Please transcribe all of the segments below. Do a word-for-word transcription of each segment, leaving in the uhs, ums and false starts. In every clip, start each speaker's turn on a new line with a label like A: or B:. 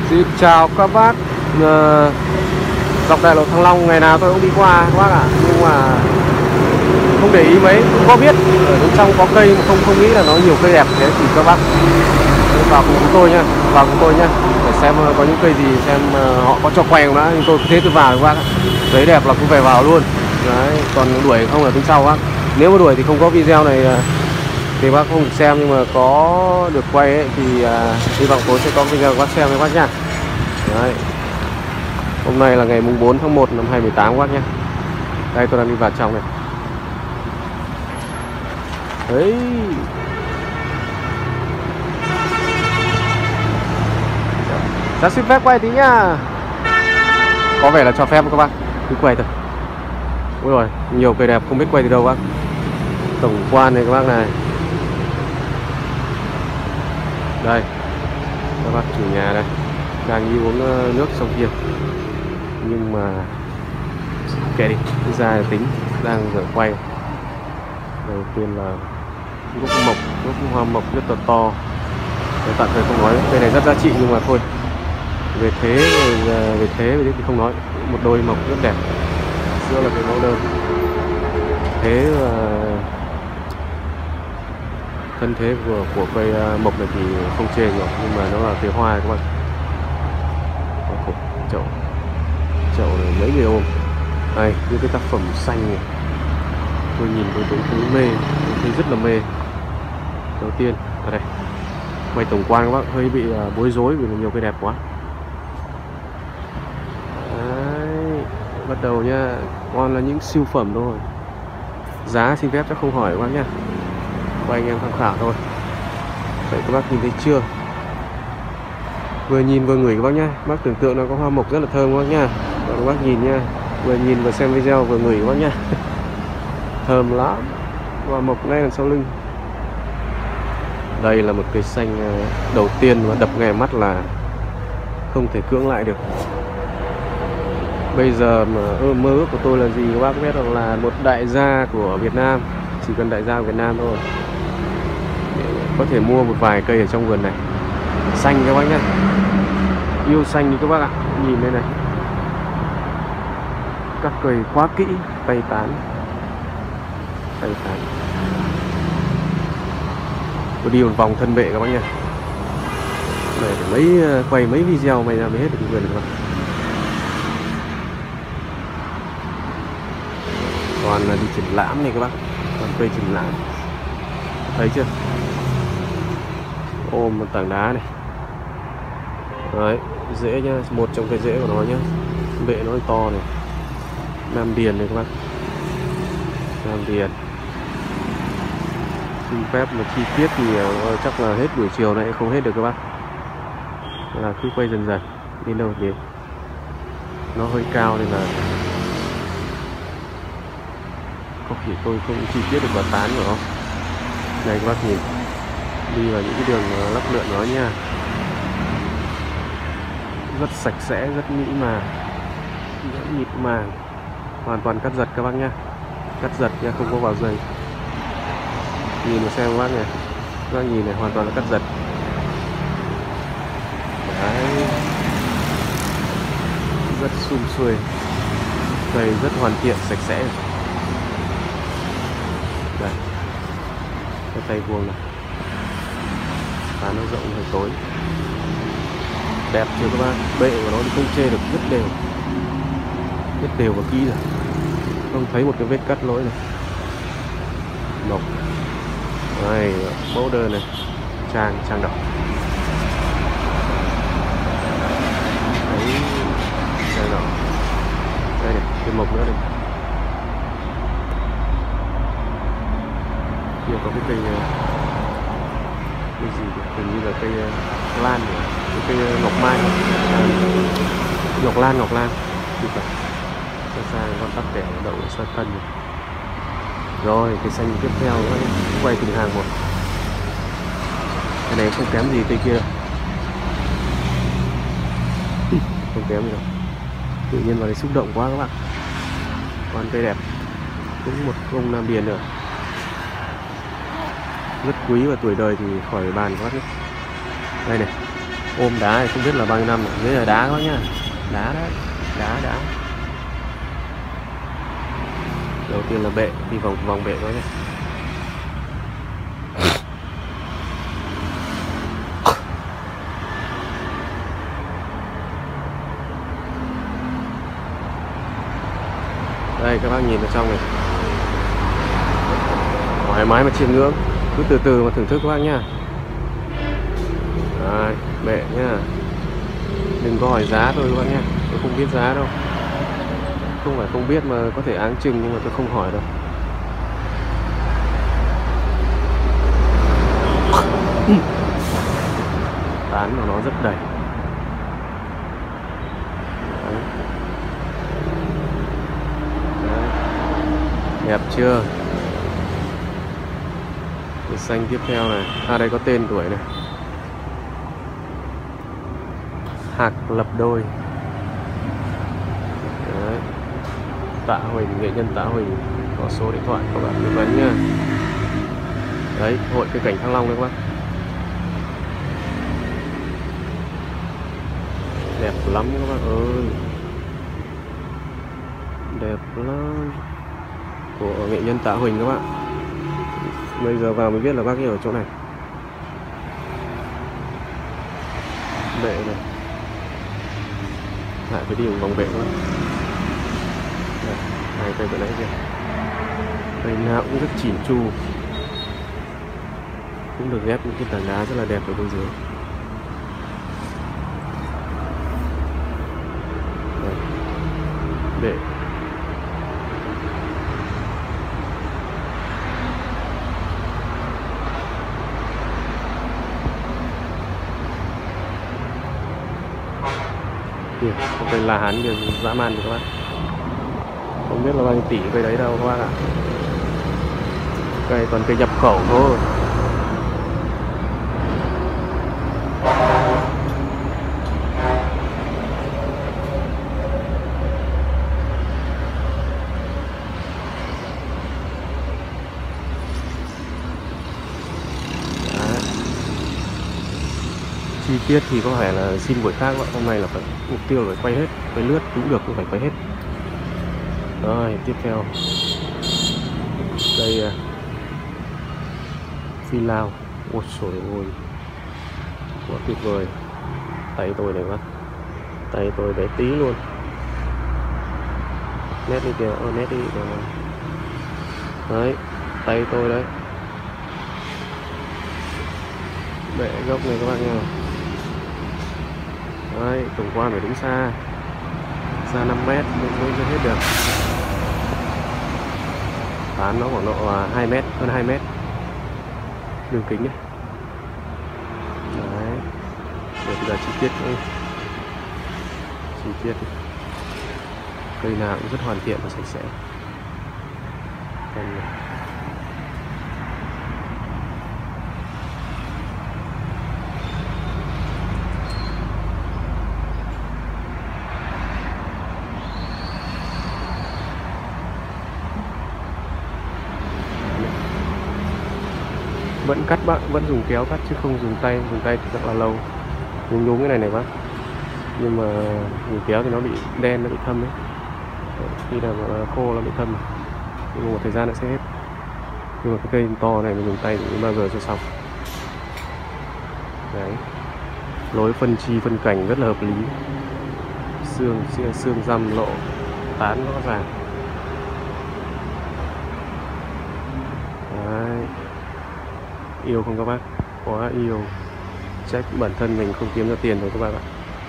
A: Xin chào các bác. uh, Dọc đại lộ Thăng Long ngày nào tôi cũng đi qua các bác ạ, nhưng mà không để ý mấy, cũng có biết ở bên trong có cây mà không không nghĩ là nó nhiều cây đẹp thế. Thì các bác vào cùng chúng tôi nhá, vào cùng tôi nhá, để xem có những cây gì, xem họ có cho quay không đã. Nhưng tôi cứ thế tôi vào các bác ạ, thấy đẹp là cũng về vào luôn. Đấy, còn đuổi không là tính sau bác. Nếu mà đuổi thì không có video này thì bác không được xem, nhưng mà có được quay ấy, thì à, hy vọng tôi sẽ có video bác xem với bác nha. Đấy. Hôm nay là ngày mùng bốn tháng một năm hai nghìn không trăm mười tám các bác nhé. Đây tôi đang đi vào trong này. Đấy. Ra xin phép quay tí nhá. Có vẻ là cho phép các bác, cứ quay thôi. Ôi rồi, nhiều cây đẹp không biết quay từ đâu bác. Tổng quan này các bác này. Đây, các bác chủ nhà đây đang đi uống nước trong kia, nhưng mà kệ đi, cứ ra tính. Đang giờ quay. Đầu tiên là gốc mộc, gốc hoa mộc rất là to. Để tạm thời không nói, cây này rất giá trị, nhưng mà thôi, về thế về thế về thì không nói. Một đôi mộc rất đẹp, giữa là cái mẫu đơn. Thế là thân thế của của cây mộc này thì không chê rồi, nhưng mà nó là cái hoa các bạn. Chậu chậu này mấy người ôm. Đây, những cái tác phẩm xanh này, tôi nhìn tôi tôi thấy mê, tôi thấy rất là mê. Đầu tiên ở đây quay tổng quan các bác, hơi bị bối rối vì nhiều cây đẹp quá. Đấy, bắt đầu nha, còn là những siêu phẩm thôi. Giá xin phép chắc không hỏi các bác nhá, quay anh em tham khảo thôi. Vậy các bác nhìn thấy chưa? Vừa nhìn vừa ngửi các bác nhá. Bác tưởng tượng nó có hoa mộc rất là thơm các bác nhá. Các bác nhìn nha, vừa nhìn vừa xem video vừa ngửi các bác nhá. Thơm lắm. Hoa mộc ngay đằng sau lưng. Đây là một cây xanh đầu tiên mà đập ngay mắt là không thể cưỡng lại được. Bây giờ mà mơ ước của tôi là gì các bác biết, là một đại gia của Việt Nam. Chỉ cần đại gia của Việt Nam thôi, để có thể mua một vài cây ở trong vườn này. Xanh các bác nhá, yêu xanh như các bác ạ. Nhìn đây này, các cây quá kỹ, tay tán, tay tán. Tôi đi một vòng thân vệ các bác nha. Để mấy quay mấy video mày ra mới hết được vườn các bác. Còn là đi triển lãm này các bác, còn cây triển lãm, thấy chưa? Ôm một tảng đá này. Đấy, rễ nhá, một trong cái rễ của nó nhá, bệ nó to này. Nam Điền này các bác, Nam Điền. Xin phép một chi tiết thì uh, chắc là hết buổi chiều này không hết được các bác, là cứ quay dần dần, đi đâu đến. Nó hơi cao nên là có thể tôi không chi tiết được quả tán của nó. Này các bác nhìn, đi vào những cái đường lắc lượn nó nha, rất sạch sẽ, rất mỹ mà, rất mịt màng, hoàn toàn cắt giật các bác nhá, cắt giật nha, không có vào dây. Nhìn mà xem các bác này, các bác nhìn này, hoàn toàn là cắt giật. Đấy, rất sum xuê, cây rất hoàn thiện, sạch sẽ. Đây, cái tay vuông này, và nó rộng hơi tối, đẹp chưa các bác. Bệ của nó thì không chê được, rất đều, rất đều và kỹ rồi, không thấy một cái vết cắt lỗi này. Mộc đây, mẫu đơn này, trang trang đỏ. Đấy, trang đỏ. Đây này, cái mộc nữa này. Kia có cái cây cây gì kìa, hình như là cây lan này, cái cây ngọc mai, à, ngọc lan ngọc lan. Xa xa con tắc kẻ đậu sa tân này. Rồi cây xanh tiếp theo nữa, quay từng hàng một. Cái này không kém gì cây kia đâu, không kém gì đâu. Tự nhiên vào đây xúc động quá các bạn. Còn cây đẹp, cũng một ông Nam Điền nữa, rất quý và tuổi đời thì khỏi bàn các bác nhé. Đây này, Ôm đá thì không biết là bao nhiêu năm rồi. Đấy là đá các bác nhá. Đá đấy. Đá đá. Đầu tiên là bệ, đi vòng vòng bệ thôi nhé. Đây các bác nhìn vào trong này, thoải mái mà chiêm ngưỡng, cứ từ từ mà thưởng thức các bác nhá. Đấy, bệ nhá, đừng có hỏi giá thôi các bác nhá, tôi không biết giá đâu, không phải không biết mà có thể áng chừng nhưng mà tôi không hỏi đâu. Tán của nó rất đầy. Đấy. Đấy. Đẹp chưa? Cây xanh tiếp theo này, à đây có tên tuổi này, hạc lập đôi. Đấy. Tạ Huỳnh, nghệ nhân Tạ Huỳnh, có số điện thoại các bạn tư vấn nha. Đấy, hội cây cảnh Thăng Long đấy các bác. Đẹp lắm các bạn ơi, đẹp lắm, của nghệ nhân Tạ Huỳnh các bạn. Bây giờ vào mới biết là bác ấy ở chỗ này. Bệ này, lại phải đi một vòng bệ nữa. Hai cây vừa nãy kia, cây nào cũng rất chỉn chu, cũng được ghép những cái tảng đá rất là đẹp ở bên dưới. Đây. Bệ. Kìa, có cây lá hán kìa, dã man kìa các bạn. Không biết là bao nhiêu tỷ cây đấy đâu các bác ạ. Cây còn cây nhập khẩu thôi. Chi tiết thì có phải là xin buổi khác, hôm nay là phải mục tiêu phải quay hết, quay lướt cũng được cũng phải quay hết. Rồi tiếp theo đây à, phi lao, ôi trời ơi quá tuyệt vời. Tay tôi này quá, tay tôi bé tí luôn, nét đi kìa, ơ nét đi kìa. Đấy, tay tôi đấy, bệ gốc này các bạn nha. Đấy, tổng quan phải đứng xa, xa năm mét mới mới hết được. Tán nó khoảng độ hai mét, hơn hai mét đường kính ấy. Đấy, để bây giờ chi tiết ấy. Chi tiết ấy. Cây nào cũng rất hoàn thiện và sạch sẽ. Còn vẫn cắt bác, vẫn dùng kéo cắt chứ không dùng tay, dùng tay thì rất là lâu, nhúng nhúng cái này này bác, nhưng mà dùng kéo thì nó bị đen, nó bị thâm ấy, khi nào mà khô nó bị thâm, nhưng mà một thời gian nó sẽ hết. Nhưng mà cái cây to này mình dùng tay thì bao giờ cho xong. Đấy, lối phân chi phân cảnh rất là hợp lý, xương xương răm lộ, tán rõ ràng. Đấy, yêu không các bác, quá yêu, trách bản thân mình không kiếm ra tiền rồi các bạn ạ.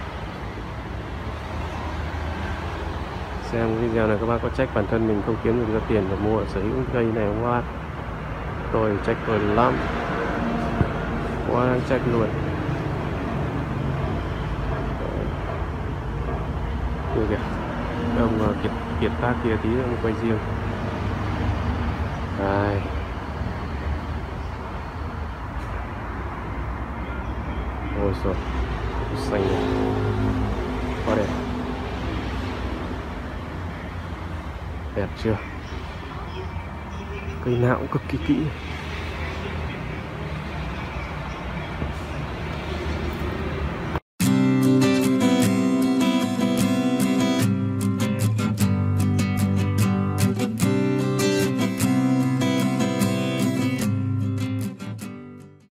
A: Xem video này các bác có trách bản thân mình không kiếm được ra tiền để mua sở hữu cây này không các bác? Tôi trách tôi lắm, quá đáng trách luôn. Được kìa, ông kiệt kiệt tác kia tí ông quay riêng. Đây, ôi trời, xanh này, quá đẹp, đẹp chưa? Cây nào cũng cực kỳ kỹ.